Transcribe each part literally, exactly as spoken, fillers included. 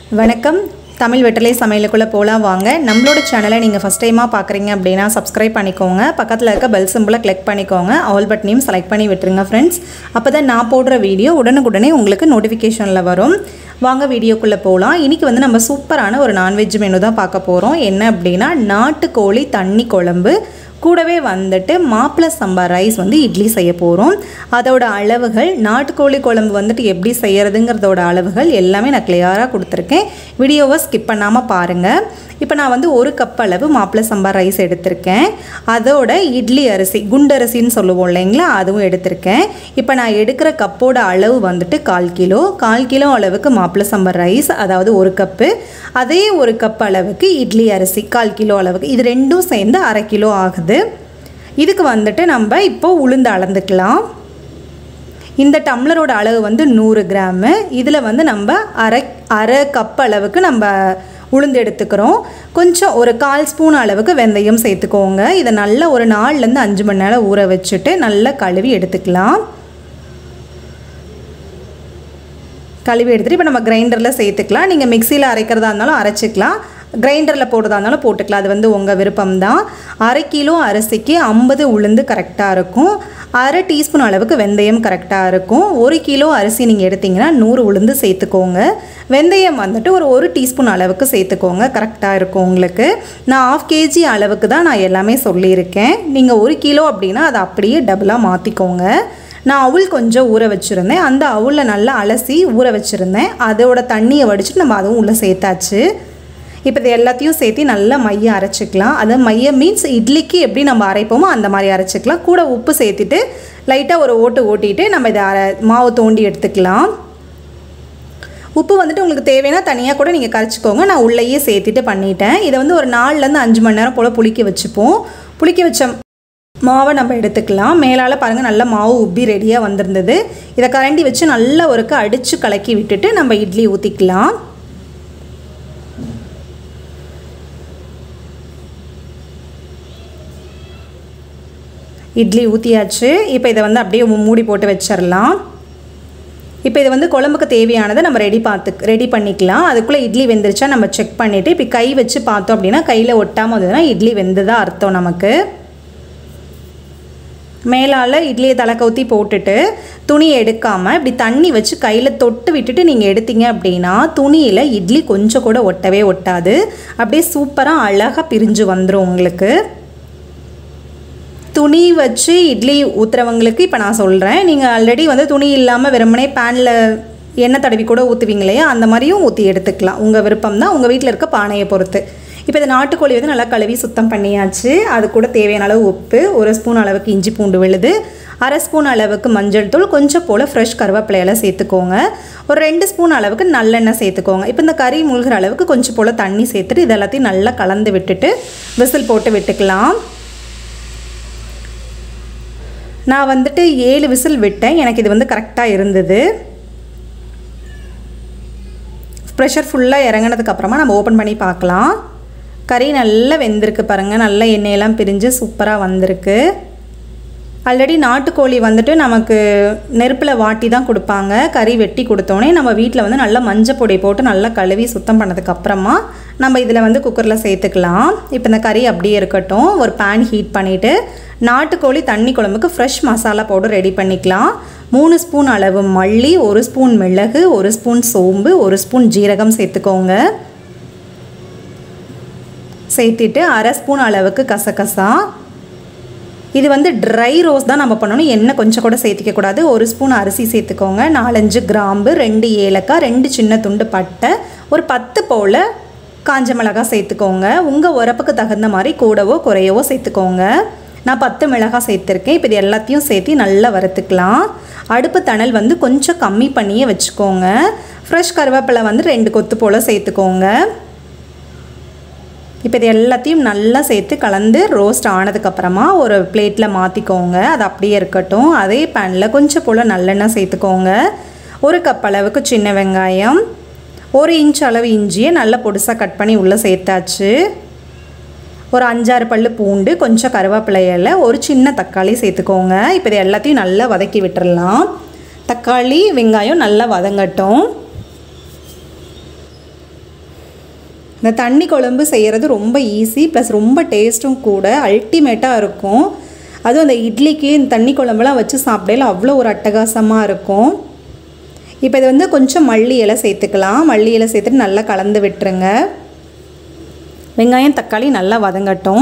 வணக்கம் தமிழ் வெட்டலை சமையலுக்குள்ள போலாம் வாங்க. நம்மளோட சேனலை நீங்க ஃபர்ஸ்ட் டைமா பார்க்கறீங்க அப்படினா Subscribe பண்ணிக்கோங்க. பக்கத்துல இருக்க பெல் சிம்பலை கிளிக் பண்ணிக்கோங்க. ஆல் பட்டனையும் செலக்ட் பண்ணி விட்டுருங்க फ्रेंड्स. அப்பதான் நான் போடுற வீடியோ உடனுக்குடனே உங்களுக்கு நோட்டிஃபிகேஷன்ல வரும். வாங்க வீடியோக்குள்ள போலாம். இன்னைக்கு வந்து நம்ம சூப்பரான ஒரு நான்வெஜ் மெனு தான் பார்க்க போறோம். என்ன அப்படினா நாட்டுக்கோழி தண்ணி குழம்பு கூடவே வந்துட்டு மாப்பிள சம்பா ரைஸ் வந்து இட்லி செய்ய போறோம். அதோட அளவுகள் நாட்டுக்கோழி குழம்பு வந்துட்டு எப்படி செய்யறதுங்கறதோட அளவுகள் எல்லாமே நான் கிளியரா கொடுத்திருக்கேன். வீடியோவை ஸ்கிப் பண்ணாம பாருங்க. இப்போ நான் வந்து ஒரு கப் அளவு மாப்பிள சம்பா ரைஸ் எடுத்துர்க்கேன். அதோட இட்லி அரிசி குண்டரிசின்னு சொல்லுவோம் இல்லைங்களா, அதுவும் எடுத்துர்க்கேன். இப்போ நான் எடுக்கிற கப்போட அளவு வந்துட்டு கால் கிலோ கால் கிலோ அளவுக்கு மாப்பிள சம்பா ரைஸ், அதாவது ஒரு கப்பு. அதே ஒரு கப் அளவுக்கு இட்லி அரிசி கால் கிலோ அளவுக்கு, இது ரெண்டும் சேர்ந்து அரை கிலோ ஆகுது. இதுக்கு வந்துட்டு நம்ம இப்போ உளுந்து அளந்துக்கலாம். இந்த டம்ளரோட அளவு வந்து நூறு கிராம். இதில் வந்து நம்ம அரை அரை கப் அளவுக்கு நம்ம உளுந்து எடுத்துக்கிறோம். கொஞ்சம் ஒரு கால் ஸ்பூன் அளவுக்கு வெந்தயம் சேர்த்துக்கோங்க. இதை நல்லா ஒரு நாலுலேருந்து அஞ்சு மணி நேரம் ஊற வச்சுட்டு நல்லா கழுவி எடுத்துக்கலாம். கழுவி எடுத்துகிட்டு இப்போ நம்ம கிரைண்டரில் சேர்த்துக்கலாம். நீங்கள் மிக்சியில் அரைக்கிறதா இருந்தாலும் அரைச்சிக்கலாம், கிரைண்டரில் போடுறதா இருந்தாலும் போட்டுக்கலாம், அது வந்து உங்கள் விருப்பம்தான். அரை கிலோ அரிசிக்கு ஐம்பது உளுந்து கரெக்டாக இருக்கும். அரை டீஸ்பூன் அளவுக்கு வெந்தயம் கரெக்டாக இருக்கும். ஒரு கிலோ அரிசி நீங்கள் எடுத்திங்கன்னா நூறு உளுந்து சேர்த்துக்கோங்க. வெந்தயம் வந்துட்டு ஒரு ஒரு டீஸ்பூன் அளவுக்கு சேர்த்துக்கோங்க, கரெக்டாக இருக்கும் உங்களுக்கு. நான் ஆஃப் கேஜி அளவுக்கு தான் நான் எல்லாமே சொல்லியிருக்கேன். நீங்கள் ஒரு கிலோ அப்படின்னா அதை அப்படியே டபுளாக மாற்றிக்கோங்க. நான் அவுள் கொஞ்சம் ஊற வச்சுருந்தேன். அந்த அவுளில் நல்லா அலசி ஊற வச்சுருந்தேன். அதோட தண்ணியை வடிச்சிட்டு நம்ம அதுவும் உள்ளே சேர்த்தாச்சு. இப்போ இது எல்லாத்தையும் சேர்த்து நல்லா மையம் அரைச்சிக்கலாம். அது மையம் மீன்ஸ் இட்லிக்கு எப்படி நம்ம அரைப்போமோ அந்த மாதிரி அரைச்சிக்கலாம். கூட உப்பு சேர்த்துட்டு லைட்டாக ஒரு ஓட்டு ஓட்டிட்டு நம்ம இதை அரை மாவு தோண்டி எடுத்துக்கலாம். உப்பு வந்துட்டு உங்களுக்கு தேவைன்னா தனியாக கூட நீங்கள் கரைச்சிக்கோங்க. நான் உள்ளேயே சேர்த்துட்டு பண்ணிட்டேன். இதை வந்து ஒரு நாலுலேருந்து அஞ்சு மணி நேரம் போல் புளிக்க வச்சுப்போம். புளிக்க வச்ச மாவை நம்ம எடுத்துக்கலாம். மேலால் பாருங்கள் நல்லா மாவு உப்பி ரெடியாக வந்திருந்தது. இதை கரண்டி வச்சு நல்லா ஒருக்க அடித்து கலக்கி விட்டுட்டு நம்ம இட்லி ஊற்றிக்கலாம். இட்லி ஊற்றியாச்சு. இப்போ இதை வந்து அப்படியே மூடி போட்டு வச்சிடலாம். இப்போ இது வந்து குழம்புக்கு தேவையானதை நம்ம ரெடி பார்த்து ரெடி பண்ணிக்கலாம். அதுக்குள்ளே இட்லி வெந்துருச்சா நம்ம செக் பண்ணிவிட்டு இப்போ கை வச்சு பார்த்தோம் அப்படின்னா கையில் ஒட்டாமல் வந்ததுன்னா இட்லி வெந்துதான் அர்த்தம் நமக்கு. மேலால் இட்லியை தலை கவுத்தி போட்டுட்டு துணியை எடுக்காமல் இப்படி தண்ணி வச்சு கையில் தொட்டு விட்டுட்டு நீங்கள் எடுத்தீங்க அப்படின்னா துணியில் இட்லி கொஞ்சம் கூட ஒட்டவே ஒட்டாது. அப்படியே சூப்பராக அழகாக பிரிஞ்சு வந்துடும் உங்களுக்கு. துணி வச்சு இட்லி ஊற்றுறவங்களுக்கு இப்போ நான் சொல்கிறேன். நீங்கள் ஆல்ரெடி வந்து துணி இல்லாமல் வெறுமனே பேனில் எண்ணெய் தடவி கூட ஊற்றுவீங்க இல்லையா, அந்த மாதிரியும் ஊற்றி எடுத்துக்கலாம். உங்கள் விருப்பம் தான், உங்கள் வீட்டில் இருக்க பானையை பொறுத்து. இப்போ இந்த நாட்டுக்கோழி வந்து நல்லா கழுவி சுத்தம் பண்ணியாச்சு. அது கூட தேவையான அளவு உப்பு, ஒரு ஸ்பூன் அளவுக்கு இஞ்சி பூண்டு விழுது, அரை ஸ்பூன் அளவுக்கு மஞ்சள் தூள், கொஞ்சம் போல் ஃப்ரெஷ் கருவேப்பிலையெல்லாம் சேர்த்துக்கோங்க. ஒரு ரெண்டு ஸ்பூன் அளவுக்கு நல்லெண்ணெய் சேர்த்துக்கோங்க. இப்போ இந்த கறி மூழ்கிற அளவுக்கு கொஞ்சம் போல் தண்ணி சேர்த்துட்டு இது எல்லாத்தையும் நல்லா கலந்து விட்டுட்டு விசில் போட்டு விட்டுக்கலாம். நான் வந்துட்டு ஏழு விசில் விட்டேன். எனக்கு இது வந்து கரெக்டாக இருந்தது. ப்ரெஷர் ஃபுல்லாக இறங்கினதுக்கப்புறமா நம்ம ஓப்பன் பண்ணி பார்க்கலாம். கறி நல்லா வெந்திருக்கு பாருங்கள், நல்லா எண்ணெயெல்லாம் பிரிஞ்சு சூப்பராக வந்திருக்கு. ஆல்ரெடி நாட்டுக்கோழி வந்துட்டு நமக்கு நெருப்பில் வாட்டி தான் கொடுப்பாங்க. கறி வெட்டி கொடுத்தோன்னே நம்ம வீட்டில் வந்து நல்லா மஞ்சள் பொடி போட்டு நல்லா கழுவி சுத்தம் பண்ணதுக்கப்புறமா நம்ம இதில் வந்து குக்கரில் சேர்த்துக்கலாம். இப்போ இந்த கறி அப்படியே இருக்கட்டும். ஒரு பேன் ஹீட் பண்ணிவிட்டு நாட்டுக்கோழி தண்ணி குழம்புக்கு ஃப்ரெஷ் மசாலா பவுடர் ரெடி பண்ணிக்கலாம். மூணு ஸ்பூன் அளவு மல்லி, ஒரு ஸ்பூன் மிளகு, ஒரு ஸ்பூன் சோம்பு, ஒரு ஸ்பூன் ஜீரகம் சேர்த்துக்கோங்க. சேர்த்துட்டு அரை ஸ்பூன் அளவுக்கு கசகசா. இது வந்து ட்ரை ரோஸ் தான் நம்ம பண்ணணும், எண்ணெய் கொஞ்சம் கூட சேர்த்திக்கக்கூடாது. ஒரு ஸ்பூன் அரிசி சேர்த்துக்கோங்க. நாலஞ்சு கிராம்பு, ரெண்டு ஏலக்காய், ரெண்டு சின்ன துண்டு பட்டை, ஒரு பத்து போல் காஞ்ச மிளகாய் சேர்த்துக்கோங்க. உங்கள் உரப்புக்கு தகுந்த மாதிரி கூடவோ குறையவோ சேர்த்துக்கோங்க. நான் பத்து மிளகாய் சேர்த்துருக்கேன். இப்போ இது எல்லாத்தையும் சேர்த்து நல்லா வறுத்துக்கலாம். அடுப்பு தணல் வந்து கொஞ்சம் கம்மி பண்ணியே வச்சுக்கோங்க. ஃப்ரெஷ் கருவேப்பிலை வந்து ரெண்டு கொத்து போல் சேர்த்துக்கோங்க. இப்போ இது எல்லாத்தையும் நல்லா சேர்த்து கலந்து ரோஸ்ட் ஆனதுக்கப்புறமா ஒரு பிளேட்டில் மாற்றிக்கோங்க. அது அப்படியே இருக்கட்டும். அதே பேனில் கொஞ்சம் போல் நல்லெண்ணெய் சேர்த்துக்கோங்க. ஒரு கப் அளவுக்கு சின்ன வெங்காயம், ஒரு இன்ச் அளவு இஞ்சியை நல்லா பொடிசாக கட் பண்ணி உள்ளே சேர்த்தாச்சு. ஒரு அஞ்சாறு பல்லு பூண்டு, கொஞ்சம் கருவேப்பிலை இலை, ஒரு சின்ன தக்காளி சேர்த்துக்கோங்க. இப்போ இது எல்லாத்தையும் நல்லா வதக்கி விட்டுடலாம். தக்காளி வெங்காயம் நல்லா வதங்கட்டும். இந்த தண்ணி குழம்பு செய்கிறது ரொம்ப ஈஸி ப்ளஸ் ரொம்ப டேஸ்ட்டும் கூட அல்டிமேட்டாக இருக்கும். அதுவும் அந்த இட்லிக்கு இந்த தண்ணி குழம்புலாம் வச்சு சாப்பிடையில அவ்வளோ ஒரு அட்டகாசமாக இருக்கும். இப்போ இது வந்து கொஞ்சம் மல்லி இலை சேர்த்துக்கலாம். மல்லி இலை சேர்த்துட்டு நல்லா கலந்து விட்டுருங்க. வெங்காயம் தக்காளி நல்லா வதங்கட்டும்.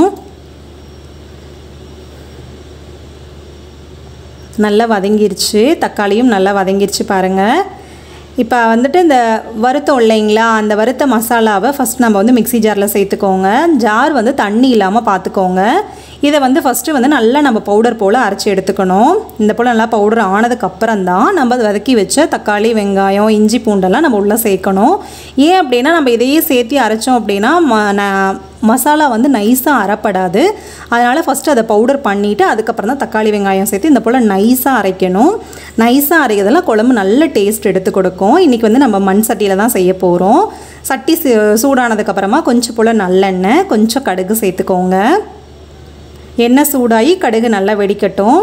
நல்லா வதங்கிருச்சு, தக்காளியும் நல்லா வதங்கிருச்சு பாருங்கள். இப்போ வந்துட்டு இந்த வறுத்தம் இல்லைங்களா, அந்த வறுத்த மசாலாவை ஃபஸ்ட் நம்ம வந்து மிக்ஸி ஜாரில் சேர்த்துக்கோங்க. ஜார் வந்து தண்ணி இல்லாமல் பார்த்துக்கோங்க. இதை வந்து ஃபஸ்ட்டு வந்து நல்லா நம்ம பவுடர் போல் அரைச்சி எடுத்துக்கணும். இந்த போல் நல்லா பவுடர் ஆனதுக்கப்புறம் தான் நம்ம அதை வதக்கி வச்ச தக்காளி வெங்காயம் இஞ்சி பூண்டெல்லாம் நம்ம உள்ளே சேர்க்கணும். ஏன் அப்படின்னா நம்ம இதையே சேர்த்து அரைச்சோம் அப்படின்னா ம மசாலா வந்து நைஸாக அரைப்படாது. அதனால் ஃபஸ்ட்டு அதை பவுடர் பண்ணிவிட்டு அதுக்கப்புறம் தான் தக்காளி வெங்காயம் சேர்த்து இந்த போல் நைஸாக அரைக்கணும். நைஸாக அரைக்கிறதெல்லாம் குழம்பு நல்ல டேஸ்ட் எடுத்து கொடுக்கும். இன்றைக்கி வந்து நம்ம மண் சட்டியில் தான் செய்ய போகிறோம். சட்டி சூடானதுக்கப்புறமா கொஞ்சம் போல் நல்லெண்ணெய், கொஞ்சம் கடுகு சேர்த்துக்கோங்க. எண்ணெய் சூடாகி கடுகு நல்லா வெடிக்கட்டும்.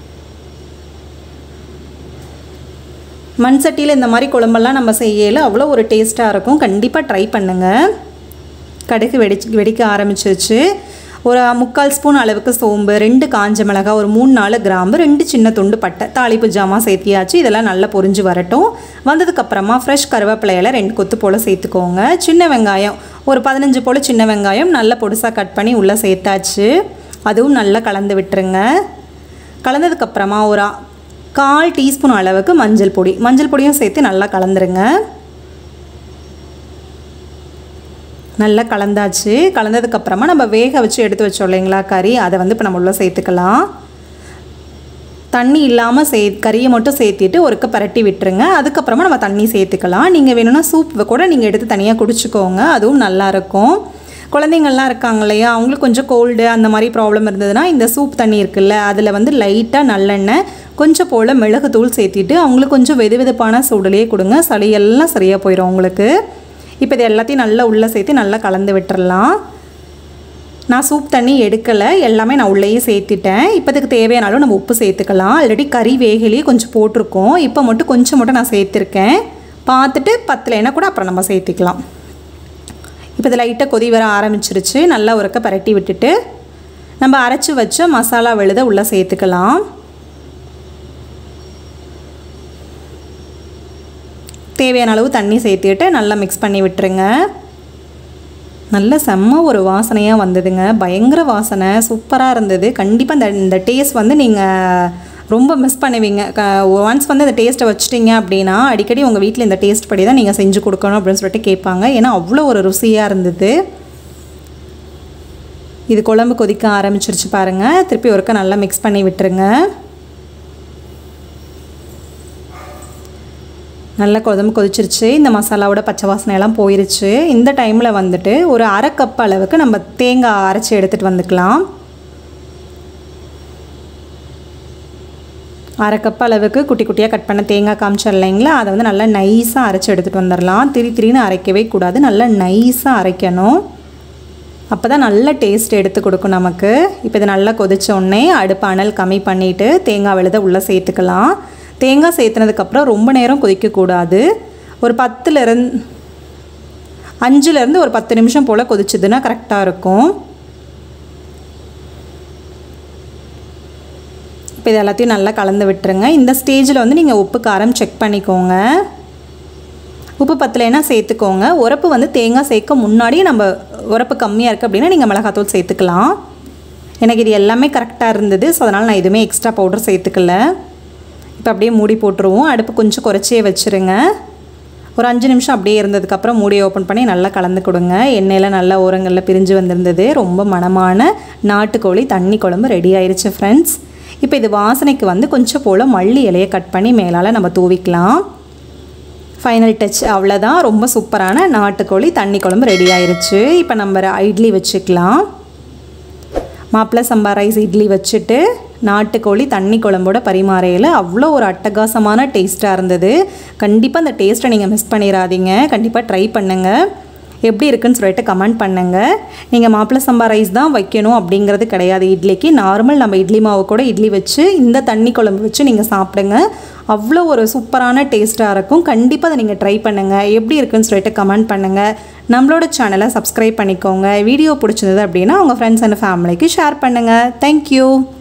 மண் சட்டியில் இந்த மாதிரி குழம்பெல்லாம் நம்ம செய்யல அவ்வளோ ஒரு டேஸ்ட்டாக இருக்கும். கண்டிப்பாக ட்ரை பண்ணுங்கள். கடுகு வெடிச்சு வெடிக்க ஆரம்பிச்சிருச்சு. ஒரு முக்கால் ஸ்பூன் அளவுக்கு சோம்பு, ரெண்டு காஞ்ச மிளகாய், ஒரு மூணு நாலு கிராம்பு, ரெண்டு சின்ன துண்டு பட்டை, தாளிப்பு ஜாமான் சேர்த்தியாச்சு. இதெல்லாம் நல்லா பொரிஞ்சு வரட்டும். வந்ததுக்கப்புறமா ஃப்ரெஷ் கருவேப்பிலையில் ரெண்டு கொத்து போல் சேர்த்துக்கோங்க. சின்ன வெங்காயம் ஒரு பதினஞ்சு போல் சின்ன வெங்காயம் நல்லா பொடிசாக கட் பண்ணி உள்ளே சேர்த்தாச்சு. அதுவும் நல்லா கலந்து விட்டுருங்க. கலந்ததுக்கப்புறமா ஒரு கால் டீஸ்பூன் அளவுக்கு மஞ்சள் பொடி மஞ்சள் பொடியும் சேர்த்து நல்லா கலந்துருங்க. நல்லா கலந்தாச்சு. கலந்ததுக்கப்புறமா நம்ம வேக வச்சு எடுத்து வச்சோம் இல்லைங்களா கறி, அதை வந்து இப்போ நம்ம உள்ளே சேர்த்துக்கலாம். தண்ணி இல்லாமல் சே கறியை மட்டும் சேர்த்திட்டு ஒருக்க பரட்டி விட்டுருங்க. அதுக்கப்புறமா நம்ம தண்ணி சேர்த்துக்கலாம். நீங்கள் வேணும்னா சூப் கூட நீங்கள் எடுத்து தனியாக குடிச்சிக்கோங்க, அதுவும் நல்லாயிருக்கும். குழந்தைங்கள்லாம் இருக்காங்க இல்லையா, அவங்களுக்கு கொஞ்சம் கோல்டு அந்த மாதிரி ப்ராப்ளம் இருந்ததுன்னா இந்த சூப் தண்ணி இருக்குல்ல, அதில் வந்து லைட்டாக நல்லெண்ணெய் கொஞ்சம் போல் மிளகுத்தூள் சேர்த்திட்டு அவங்களுக்கு கொஞ்சம் வெது வெதுப்பான சூடுலேயே கொடுங்க. சளியெல்லாம் சரியாக போயிடும் அவங்களுக்கு. இப்போ இது எல்லாத்தையும் நல்லா உள்ளே சேர்த்து நல்லா கலந்து விட்டுறலாம். நான் சூப் தண்ணி எடுக்கலை, எல்லாமே நான் உள்ளேயே சேர்த்துட்டேன். இப்போதுக்கு தேவையானாலும் நம்ம உப்பு சேர்த்துக்கலாம். ஆல்ரெடி கறி வேகலையே கொஞ்சம் போட்டிருக்கோம். இப்போ மட்டும் கொஞ்சம் மட்டும் நான் சேர்த்துருக்கேன். பார்த்துட்டு பத்தலைன்னா கூட அப்புறம் நம்ம சேர்த்துக்கலாம். இப்போ இது லைட்டாக கொதி வர ஆரம்பிச்சிருச்சு. நல்லா ஒருக்க பரட்டி விட்டுட்டு நம்ம அரைச்சி வச்ச மசாலா விழுத உள்ளே சேர்த்துக்கலாம். தேவையான அளவு தண்ணி சேர்த்துட்டு நல்லா மிக்ஸ் பண்ணி விட்டுருங்க. நல்ல செம்ம ஒரு வாசனையாக வந்ததுங்க. பயங்கர வாசனை, சூப்பராக இருந்தது. கண்டிப்பாக இந்த இந்த டேஸ்ட் வந்து நீங்கள் ரொம்ப மிஸ் பண்ணுவீங்க. க ஒன்ஸ் வந்து இந்த டேஸ்ட்டை வச்சுட்டிங்க அப்படின்னா அடிக்கடி உங்கள் வீட்டில் இந்த டேஸ்ட் படி தான் நீங்கள் செஞ்சு கொடுக்கணும் அப்படின்னு சொல்லிட்டு கேட்பாங்க. ஏன்னா அவ்வளோ ஒரு ருசியாக இருந்தது. இது குழம்பு கொதிக்க ஆரம்பிச்சிருச்சு பாருங்கள். திருப்பி ஒருக்க நல்லா மிக்ஸ் பண்ணி விட்டுருங்க. நல்லா குழம்பு கொதிச்சிருச்சு. இந்த மசாலாவோட பச்சை வாசனையெல்லாம் போயிருச்சு. இந்த டைமில் வந்துட்டு ஒரு அரை கப் அளவுக்கு நம்ம தேங்காய் அரைச்சி எடுத்துகிட்டு வந்துக்கலாம். அரை கப் அளவுக்கு குட்டி குட்டியாக கட் பண்ண தேங்காய் காமிச்சோம் இல்லைங்களா, அதை வந்து நல்லா நைஸாக அரைச்சி எடுத்துகிட்டு வந்துடலாம். திரி திரின்னு அரைக்கவே கூடாது, நல்லா நைஸாக அரைக்கணும். அப்போ தான் நல்ல டேஸ்ட் எடுத்து கொடுக்கும் நமக்கு. இப்போ இது நல்லா கொதிச்சோடனே அடுப்பு அனல் கம்மி பண்ணிவிட்டு தேங்காய் விழுத உள்ளே சேர்த்துக்கலாம். தேங்காய் சேர்த்துனதுக்கப்புறம் ரொம்ப நேரம் கொதிக்கக்கூடாது. ஒரு பத்துலேருந்து அஞ்சுலேருந்து ஒரு பத்து நிமிஷம் போல் கொதிச்சுதுன்னா கரெக்டாக இருக்கும். இப்போ இது எல்லாத்தையும் நல்லா கலந்து விட்டுருங்க. இந்த ஸ்டேஜில் வந்து நீங்கள் உப்பு காரம் செக் பண்ணிக்கோங்க. உப்பு பத்தலைன்னா சேர்த்துக்கோங்க. உரப்பு வந்து தேங்காய் சேர்க்க முன்னாடியே நம்ம உரப்பு கம்மியாக இருக்குது அப்படின்னா நீங்கள் மிளகாத்தூள் சேர்த்துக்கலாம். எனக்கு இது எல்லாமே கரெக்டாக இருந்தது. ஸோ அதனால் நான் எதுவுமே எக்ஸ்ட்ரா பவுடர் சேர்த்துக்கல. இப்போ அப்படியே மூடி போட்டுருவோம். அடுப்பு கொஞ்சம் குறைச்சே வச்சுருங்க. ஒரு அஞ்சு நிமிஷம் அப்படியே இருந்ததுக்கப்புறம் மூடியை ஓப்பன் பண்ணி நல்லா கலந்து கொடுங்க. எண்ணெயில் நல்லா ஓரங்களில் பிரிஞ்சு வந்திருந்தது. ரொம்ப மணமான நாட்டுக்கோழி தண்ணி குழம்பு ரெடி ஆயிடுச்சு ஃப்ரெண்ட்ஸ். இப்போ இது வாசனைக்கு வந்து கொஞ்சம் போல் மல்லி இலையை கட் பண்ணி மேலால் நம்ம தூவிக்கலாம். ஃபைனல் டச் அவ்வளோதான். ரொம்ப சூப்பரான நாட்டுக்கோழி தண்ணி குழம்பு ரெடி ஆயிடுச்சு. இப்போ நம்ம இட்லி வச்சுக்கலாம். மாப்பிள்ளை சம்பா ரைஸ் இட்லி வச்சுட்டு நாட்டுக்கோழி தண்ணி குழம்போட பரிமாறையில் அவ்வளோ ஒரு அட்டகாசமான டேஸ்ட்டாக இருந்தது. கண்டிப்பாக அந்த டேஸ்ட்டை நீங்கள் மிஸ் பண்ணிடாதீங்க. கண்டிப்பாக ட்ரை பண்ணுங்கள். எப்படி இருக்குன்னு சொல்லிட்டு கமெண்ட் பண்ணுங்கள். நீங்கள் மாப்பிள்ளை சம்பா ரைஸ் தான் வைக்கணும் அப்படிங்கிறது கிடையாது. இட்லிக்கு நார்மல் நம்ம இட்லி மாவு கூட இட்லி வச்சு இந்த தண்ணி குழம்பு வச்சு நீங்கள் சாப்பிடுங்க. அவ்வளோ ஒரு சூப்பரான டேஸ்ட்டாக இருக்கும். கண்டிப்பாக அதை நீங்கள் ட்ரை பண்ணுங்கள். எப்படி இருக்குன்னு சொல்லிட்டு கமெண்ட் பண்ணுங்கள். நம்மளோட சேனலை சப்ஸ்கிரைப் பண்ணிக்கோங்க. வீடியோ பிடிச்சிருந்தது அப்படின்னா உங்கள் ஃப்ரெண்ட்ஸ் அண்ட் ஃபேமிலிக்கு ஷேர் பண்ணுங்கள். தேங்க்யூ.